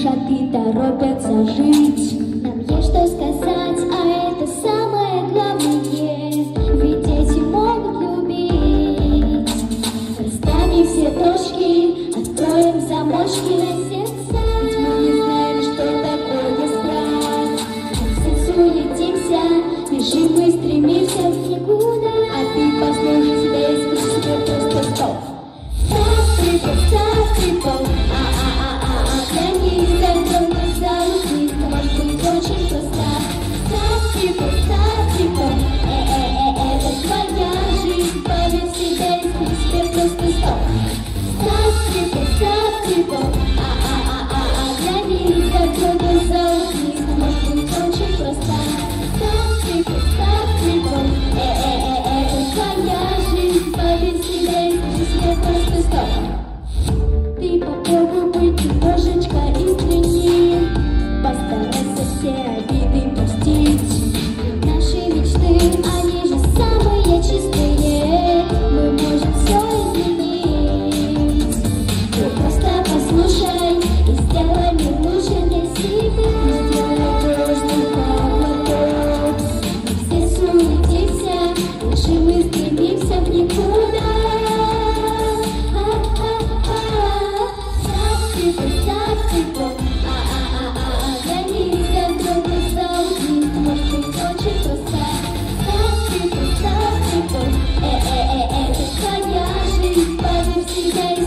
шаги торопятся жить. Нам есть что сказать, а это самое главное. Ведь дети могут любить. Расставим все точки, откроем замочки на сердца. Ведь мы не знаем, что такое страх. Все суетимся, бежим и стремимся в никуда. А ты послушай себя и скажи себе просто стоп. Став трипл, для них закрой глаза, жизнь может быть очень проста. Став трипл, это твоя жизнь, поверь в себя и скажи себе просто стоп. Став трипл, для них закрой глаза, жизнь может быть очень проста. Став трипл, это твоя жизнь, поверь в себя и скажи себе просто стоп. Ты попробуй быть немножечко искренним, постарайся все обиды простить. Наши мечты, они же самые чистые, мы можем все изменить. Ты просто послушай и сделай мир лучше для себя. Сделай дождь глоток. Мы все суетимся, бежим и стремимся в никуда. Для них закрой глаза, жизнь может быть очень проста. Став трипл, это твоя жизнь, поверь в себя.